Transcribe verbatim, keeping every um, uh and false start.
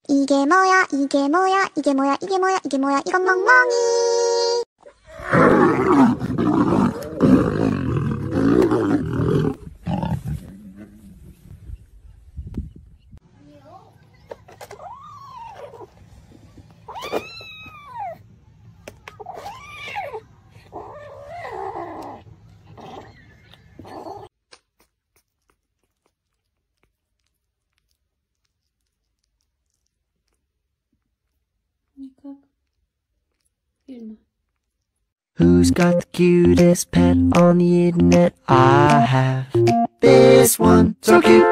이게 뭐야 이게 뭐야 이게 뭐야 이게 뭐야 이게 뭐야 이건 멍멍이. Who's got the cutest pet on the internet? I have this one, so cute.